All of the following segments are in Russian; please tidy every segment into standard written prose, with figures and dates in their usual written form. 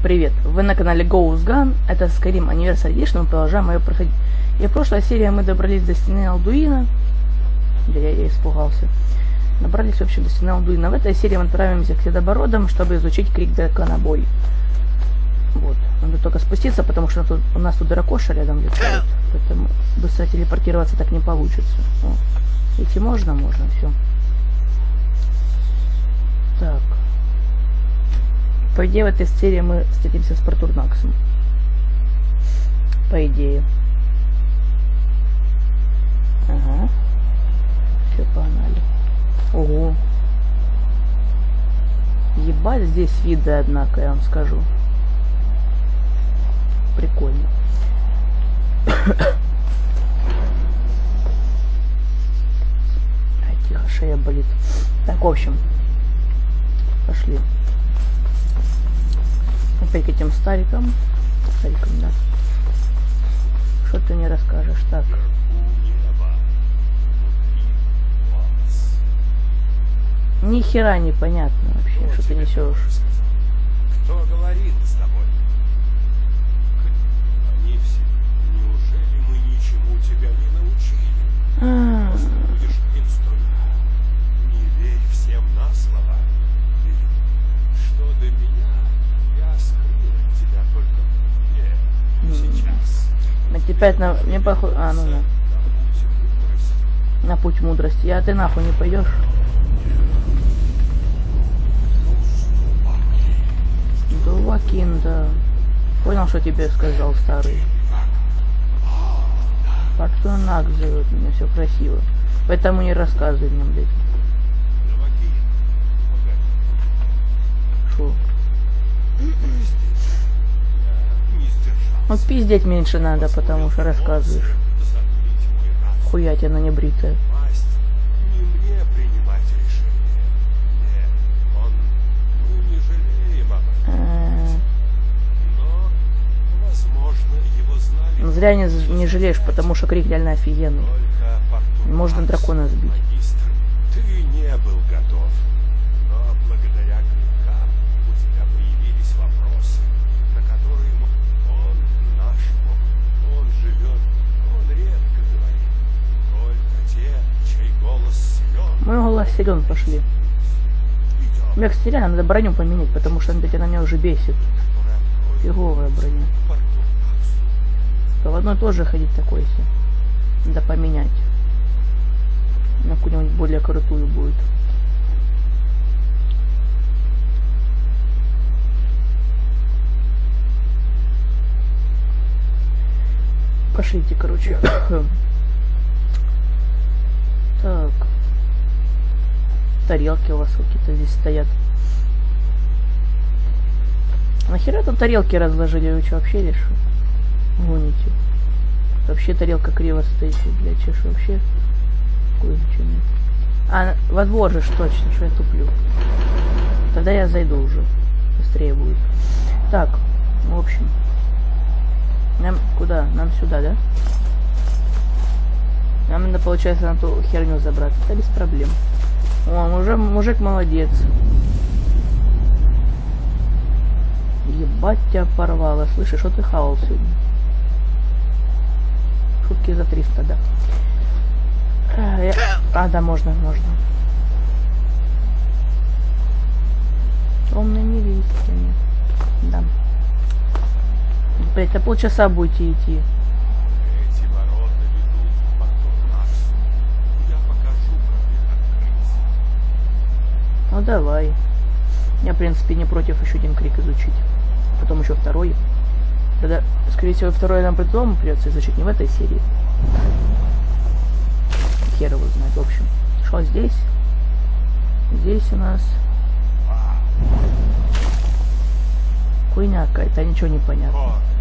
Привет, вы на канале Ghost Gun, это Skyrim Anniversary Edition, мы продолжаем ее проходить. И в прошлой серии мы добрались до стены Алдуина. Да я испугался. Добрались, в общем, до стены Алдуина. В этой серии мы отправимся к Седобородам, чтобы изучить крик драконобой. Вот, надо только спуститься, потому что у нас тут дракоша рядом летает. Поэтому быстро телепортироваться так не получится. О, идти можно, все. Так. По идее, в этой серии мы встретимся с Протурнаксом. По идее. Ага. Все, погнали. Ого. Ебать, здесь виды, однако, я вам скажу. Прикольно. Ай, тихо, шея болит. Так, в общем. Пошли. Опять к этим старикам. Старикам, да. Что ты мне расскажешь? Так. Ни хера непонятно вообще, что ты несешь. Кто говорит с тобой? Они все. Неужели мы ничему тебя не научили? Просто будешь инструмент. Не верь всем на слово. Что до меня, я скрыл от тебя только сейчас. А теперь на... Мне похоже... А, ну да. На путь мудрости. А ты нахуй не пойдешь? Дувакин, да. Понял, что тебе сказал старый. Портунак зовет меня, все красиво. Поэтому не рассказывай мне, блядь. Шо? Ну пиздеть меньше надо, потому что рассказываешь. Хуять она не бритая. Не мне принимать решение. Нет, мы не жалеем об этом. Но, возможно, его знали. Ну, зря не жалеешь, потому что крик реально офигенный. Можно дракона сбить. Магистр, ты не был готов. Но благодаря клинкам у тебя появились вопросы, на которые он наш бог. Он живет, он редко говорит. Только те, чей голос силен. Мой голос силен, пошли. Мне, кстати, реально надо броню поменять, потому что она меня уже бесит. Фиговая броня. То в одной тоже ходить такой себе. Надо поменять. На какую-нибудь более крутую будет. Пошлите, короче. Так. Тарелки у вас какие-то здесь стоят. Нахера тут тарелки разложили? Вы что, вообще решили? Гоните. Вообще тарелка криво стоит, блядь, что ж вообще? Ничего нет. А, во двор же точно, что я туплю. Тогда я зайду уже. Быстрее будет. Так, в общем. Нам куда? Нам сюда, да? Нам надо, получается, на ту херню забраться. Это без проблем. О, уже мужик молодец. Ебать тебя порвало. Слышишь, что ты хавал сегодня? Шутки за 300, да. А, да, можно. Умными листьями. Да. Блять, а полчаса будете идти. Эти ворота ведут к Портурнаксу. Я покажу, как их открыть. Ну давай. Я, в принципе, не против еще один крик изучить. Потом еще второй. Тогда, скорее всего, второй нам по-другому придется изучить, не в этой серии. Хер его знает. В общем, что здесь? Здесь у нас хуйня какая-то, ничего не понятно.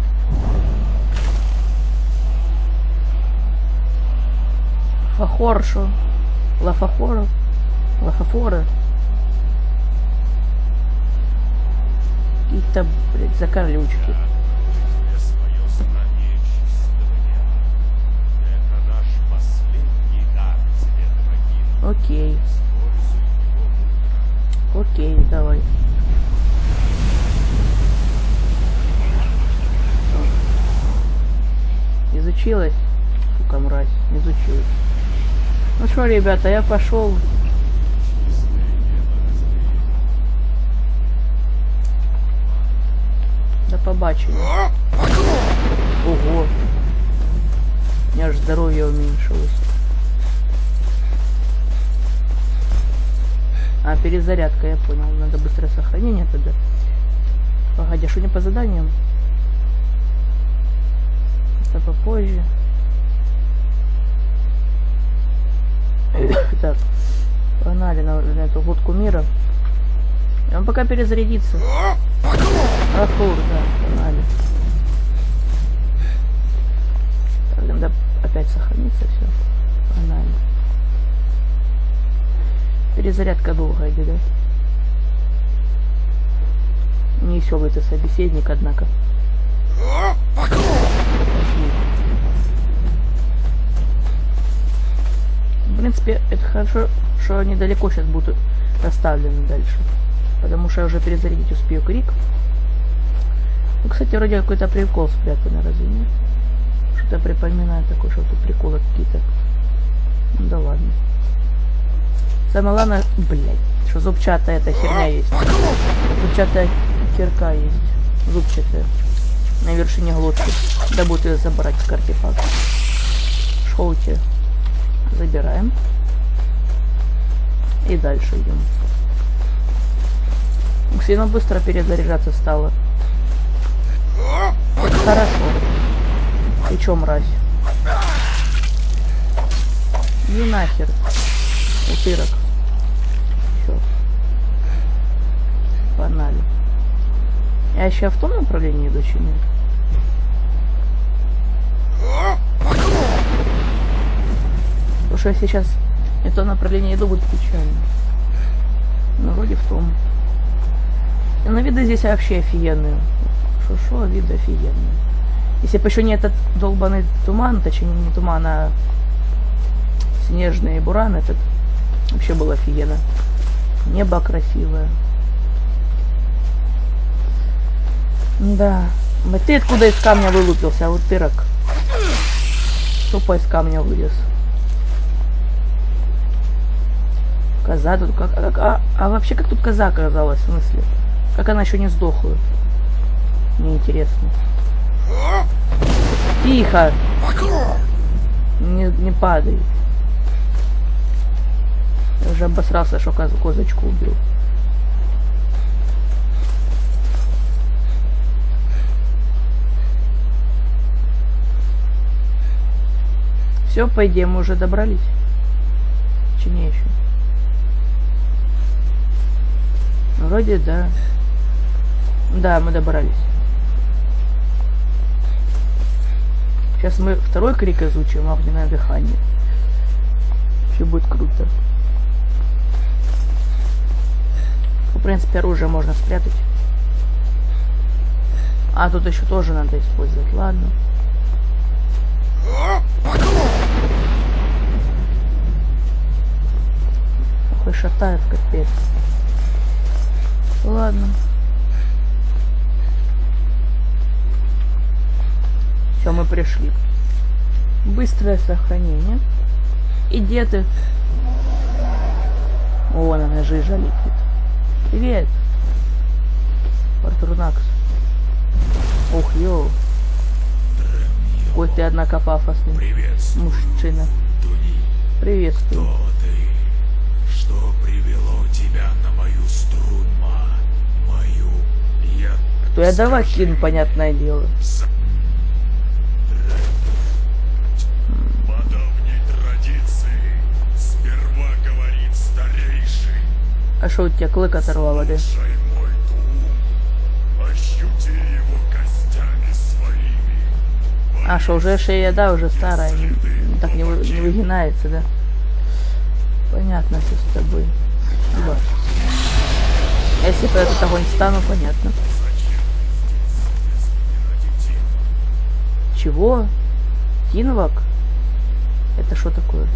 Фахоршу. Лафахора. Лафафора. Какие-то, блядь, закорлючки. Тебе свое знание чистого неба. Это наш последний дар тебе, Дорогин. Окей. Используй его мудро. Окей, давай. изучилась. Сука, мразь, изучилась. Ну что, ребята, я пошел. До побачення. Ого. У меня аж здоровье уменьшилось. А, перезарядка, я понял. Надо быстрое сохранение тогда. Погоди, что не по заданиям? Это попозже. Так, погнали на эту лодку мира. И он пока перезарядится. Ахур, да, погнали. Так, надо опять сохраниться, все. Погнали. Перезарядка долгая идет, да? Не веселый ты собеседник, однако. Пошли. В принципе, это хорошо, что они далеко сейчас будут расставлены дальше. Потому что я уже перезарядить успею крик. Ну, кстати, вроде какой-то прикол спрятан, разве нет? Что-то припоминаю такое, что тут приколы какие-то. Ну, да ладно. Самое главное, блядь, что зубчатая эта херня есть. Зубчатая кирка есть. Зубчатая. На вершине глотки. Да будет ее забрать с артефакта. Шоуте. Забираем. И дальше идем. Сильно быстро перезаряжаться стало. Это хорошо. Ты чё, мразь? Не нахер. Утырок. Всё. Погнали. Я еще в том направлении иду, чи нет? Потому что я сейчас не в том направлении иду, будет печально. Но вроде в том. И на виды здесь вообще офигенные. Шо, виды офигенные. Если бы еще не этот долбаный туман, точнее не туман, а снежный буран, этот вообще было офигенно. Небо красивое. Да. Ты откуда из камня вылупился, а вот тырок? Тупо из камня вылез. Коза тут как... А вообще как тут коза оказалась, в смысле? Как она еще не сдохла? Мне интересно. Тихо! Не падай. Я уже обосрался, что козочку убил. Все, по идее, мы уже добрались. Чи не еще? Вроде да. Да, мы добрались. Сейчас мы второй крик изучим, огненное дыхание. Все будет круто. В принципе, оружие можно спрятать. А тут еще тоже надо использовать. Ладно. Ой, шатает, капец. Ладно. Все, мы пришли. Быстрое сохранение. И где ты? Вон она, жижа летит. Привет. Артурнакс. Ух, йоу. Ой, ты, однако, пафосный мужчина. Приветствую. Кто ты? Что привело тебя на мою струнму? Мою... Кто я? Давай кину, понятное дело. По давней традиции сперва говорит старейший. А что у тебя клык оторвало, да? Слушай мой дум, ощути его костями своими. А что, уже шея, да, уже старая, так не выгинается, да? Понятно все с тобой. Вот. Если по этот огонь стану, понятно. Чего? Тинвак? Это что такое?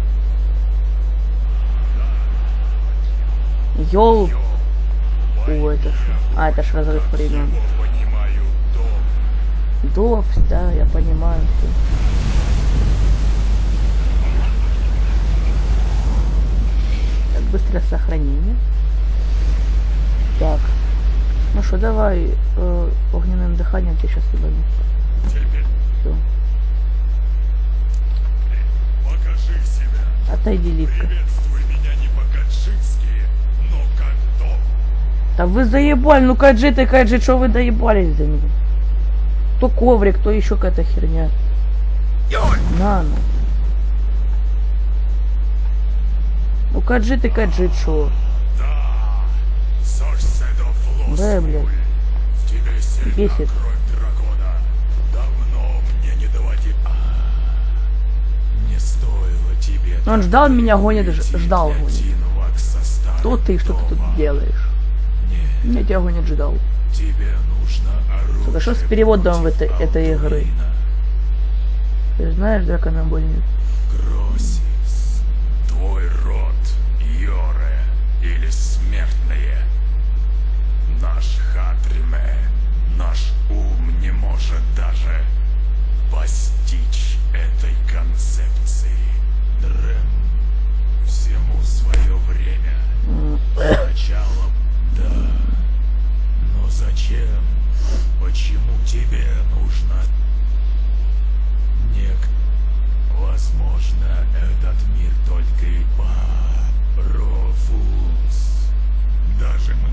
Йол. О, это что? А, это ж разрыв времени. Дов, да, я понимаю все. быстрое сохранение. Так. Ну что, давай огненным дыханием тебе сейчас ебану. Теперь Все. покажи себя. Отойди, Ливка. Приветствуй меня не по-каджитски, но как дом. Да вы заебали, ну каджит, что вы доебались до меня? То коврик, то еще какая-то херня. На, ну. Ну каджит, шо? Да, Да, блядь. в тебе сильна Бесит. кровь дракона. Давно мне не доводил. Не стоило тебе. Он так ждал меня, гонит, идти ждал, для гонит. Тинвак со старым Кто ты, что ты тут домом. делаешь? Нет, Меня тебя гонит, ждал. тебе нужно оружие. Сука, что с переводом против этой игры? Алтуина. Ты знаешь, драконобойник? Гросис, твой род, Йоре или смертные. Наш Хатриме, наш ум не может даже постичь этой концепции. Дрем, всему свое время. Сначала, да. Но зачем? Почему тебе нужно? Возможно, этот мир только и Рофус. Даже мы.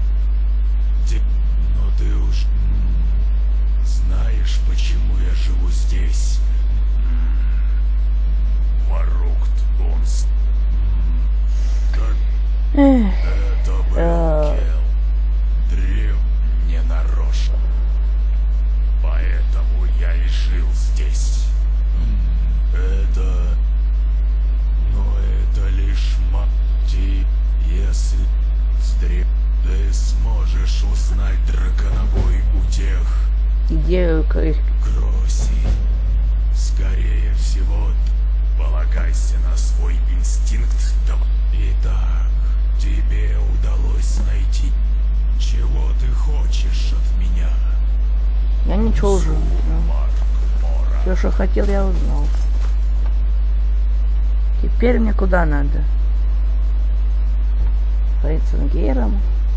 Но ты уж знаешь, почему я живу здесь. Варукт Унс. Как Эх, это был Кел. Древ не нарочно. Поэтому я и жил здесь. Это... Но это лишь мати, если ты сможешь узнать драконобой у тех. где Гроси. Скорее всего, полагайся на свой инстинкт. Итак, тебе удалось найти, чего ты хочешь от меня. я ничего уже. Марк Мора. Все, что хотел, я узнал. Теперь мне куда надо? Рейценгером.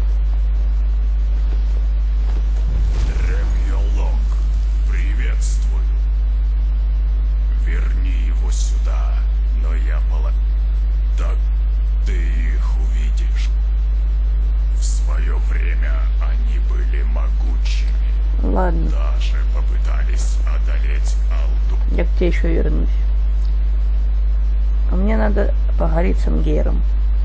Дрем-Йолок, приветствую. Верни его сюда, но я так ты их увидишь. В свое время они были могучими. Ладно, Даже попытались одолеть Алду. я к тебе еще вернусь. А мне надо поговорить с Ангером.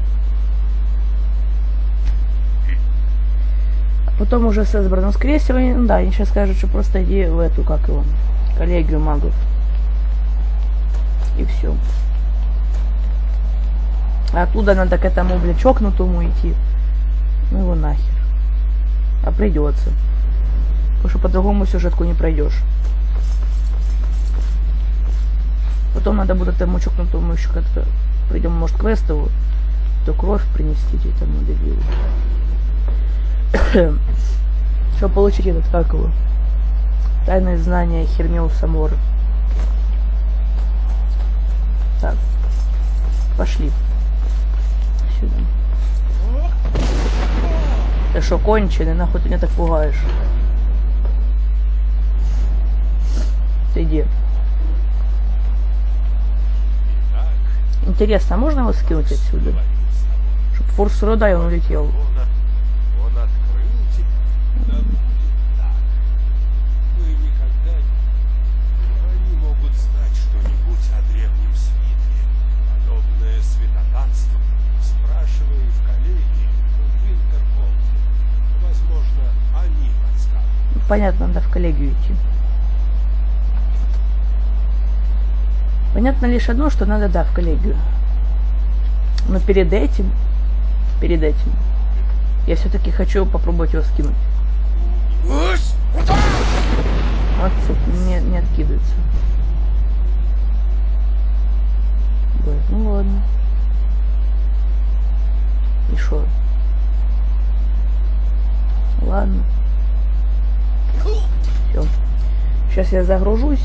А потом уже с Эсборном скрестиванием, да, они сейчас скажут, что просто иди в эту, как его, коллегию магов. И все. А оттуда надо к этому, блядь, чокнутому идти. Ну его нахер. А придется. Потому что по-другому сюжетку не пройдешь. Потом надо будет этому чокнутому еще как-то придем, может, квестовую, то кровь принести этому дебилу. Чтобы получить этот, как его, тайные знания Хермеуса Мора. Так, пошли. Сюда. Ты шо, конченый? Нахуй ты меня так пугаешь? Ты где? Итак, Интересно, а можно его скинуть отсюда? говорил с тобой. Чтоб форс рода и он улетел. Он открыл тебе. Да будет так. Мы никогда они могут знать что-нибудь о древнем свитке. Подобное святотатство. Спрашивай в коллегии в Винтерхолде. Возможно, они подскажут. Понятно, надо в коллегию идти. Понятно лишь одно, что надо, да, в коллегию. Но перед этим, я все-таки хочу попробовать его скинуть. Вот, сука, не откидывается. Блядь, ну ладно. И шо? Ладно. Все. Сейчас я загружусь.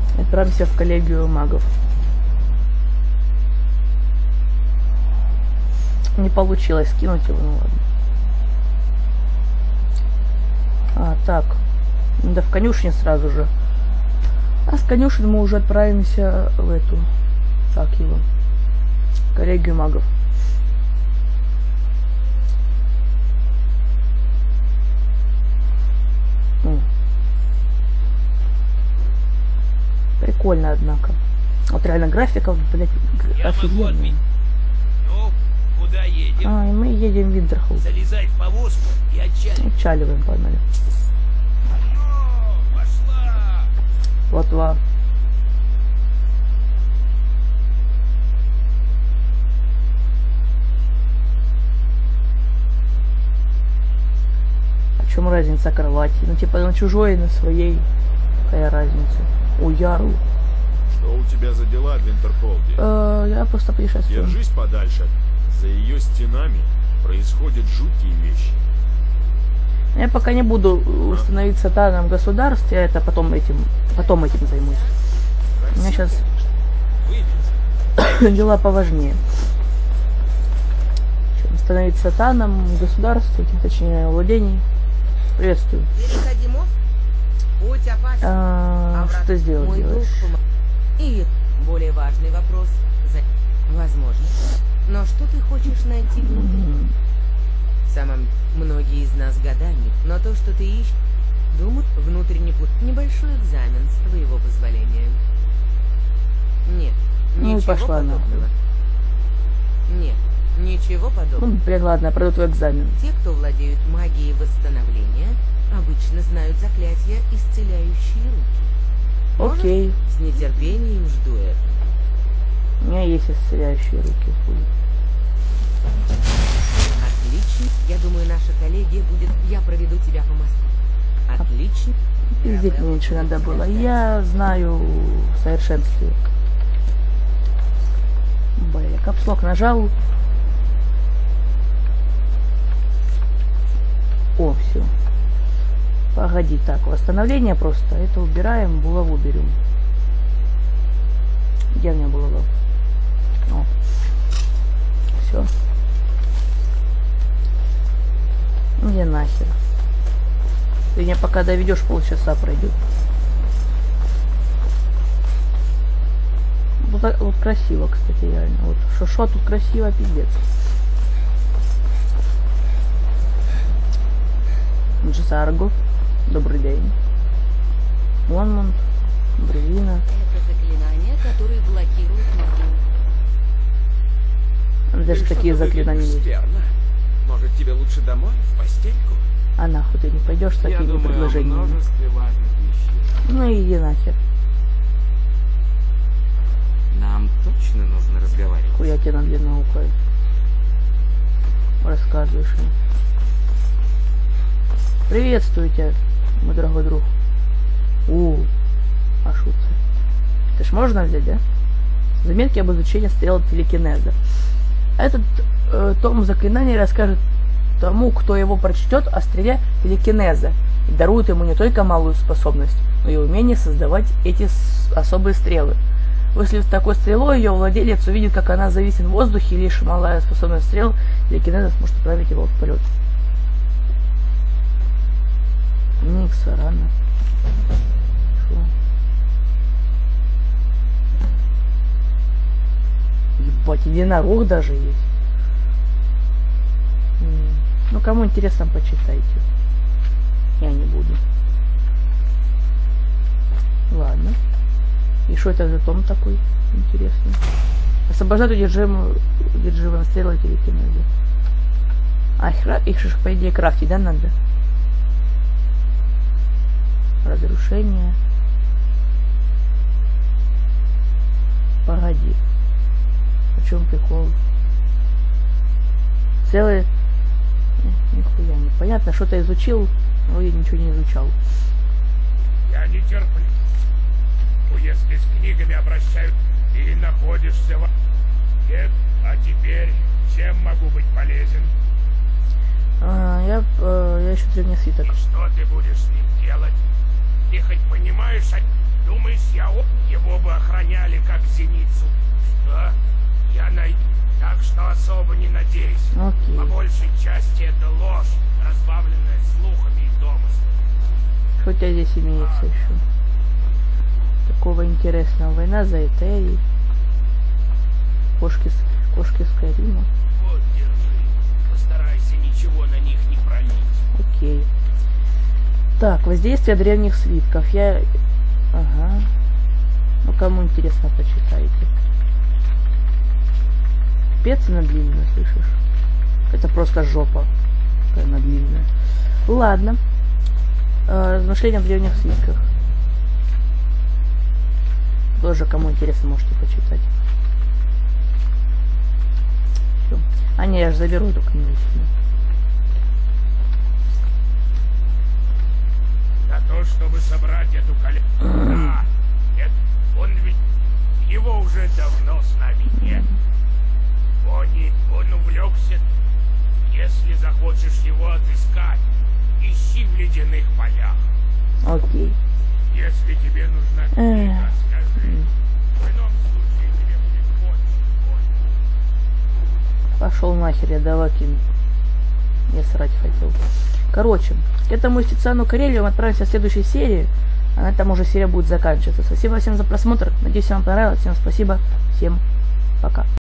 Отправимся в коллегию магов. Не получилось скинуть его, ну ладно. Так. Да в конюшне сразу же. А с конюшни мы уже отправимся в эту... Так его. Коллегию магов. Прикольно, однако. Вот реально графиков, блядь, офигенно. Ну, куда едем? И мы едем в Винтерхолл. Залезай в повозку и отчаливай. Отчаливаем, погнали. Пошла! Вот-ва. А чем разница кровати? Ну типа на чужой и на своей. Какая разница? У Яру. Что у тебя за дела, Винтерфолде? Я просто путешествую. Держись подальше. За ее стенами происходят жуткие вещи. Я пока не буду становиться таном государств, я это потом этим займусь. У меня сейчас дела поважнее. Чем становиться таном государства, точнее владений. Приветствую. Переходи мост. Путь опасен. Что сделать? Мой друг И более важный вопрос. Возможно. Но что ты хочешь найти внутри? Самым многие из нас годами, но то, что ты ищешь, думаю, внутренний путь. Небольшой экзамен, с твоего позволения. Нет, Ну и ничего пошла подобного. нахуй. Нет, ничего подобного. Ну, блин, ладно, я пройду твой экзамен. Те, кто владеют магией восстановления, обычно знают заклятия, исцеляющие руки. Может, Окей. с нетерпением жду это. У меня есть исцеляющие руки. Хуй. Отлично. Я думаю, наша коллегия будет... Я проведу тебя по мосту. Отлично. Пиздеть меньше надо было. Я знаю в совершенстве. Бля, капслок нажал. О, все. Погоди, так, восстановление просто. Это убираем, булаву берем. Где у меня булава? О. Все. Где нахер? Ты меня пока доведешь, полчаса пройдет. Вот красиво, кстати, реально. Вот шо тут красиво, пиздец. Джизарго. Добрый день. Монмонт. Бревина. Это заклинание, которое блокирует магию. Даже такие заклинания есть. Верно. Может, тебе лучше домой, в постельку? А нахуй ты не пойдешь с Я такими думаю о предложениями? множестве важных вещей. Ну иди нахер. Нам точно нужно разговаривать. Хуя тебе на длинноухой. Рассказываешь мне. Приветствую тебя, мой дорогой друг. А шутка. Ты ж можно взять, да? Заметки об изучении стрел телекинеза. Этот том заклинаний расскажет тому, кто его прочтет, о стреле телекинеза. И дарует ему не только малую способность, но и умение создавать эти особые стрелы. Выслав такой стрелой, ее владелец увидит, как она зависит в воздухе, и лишь малая способность стрел телекинеза сможет отправить его в полет. Никса, рано. Шо? Ебать, единорог даже есть. Ну, кому интересно, почитайте. Я не буду. Ладно. И что это за том такой интересный? Освобождать удерживаемые стрелы телекинеза. А их же, по идее, крафтить, да, надо? Разрушение. Погоди. В чем прикол? Целые... Нихуя непонятно. Что-то изучил, но я ничего не изучал. Я не терплю. Если с книгами обращают и находишься в... Нет, а теперь чем могу быть полезен? Я ищу древний свиток. И что ты будешь с ним делать? Ты хоть понимаешь, думаешь, его бы охраняли как зеницу? Что? Я найду. Так что особо не надейся. Окей. По большей части это ложь, разбавленная слухами и домыслами. Что у тебя здесь имеется еще? Такого интересного. Война за Этери. Кошки Скайрима. Вот, держи. Постарайся ничего на них не пролить. Окей. Так, воздействие древних свитков. Ага. Ну, кому интересно, почитайте. Пец она длинная, слышишь? Это просто жопа. Какая она длинная. Ладно. Размышления о древних свитках. Тоже, кому интересно, можете почитать. Всё. А не, я же заберу эту книгу. На то, чтобы собрать эту коллекцию. Да, он ведь... Его уже давно с нами нет. Он увлекся. Если захочешь его отыскать, ищи в ледяных полях. Окей. Если тебе нужна книга, скажи. В ином случае тебе будет очень больно. Пошел нахер, я давай кину. Я срать хотел. Короче, к этому Истициану Карелию мы отправимся в следующей серии. А на этом уже серия будет заканчиваться. Спасибо всем за просмотр. Надеюсь, вам понравилось. Всем спасибо. Всем пока.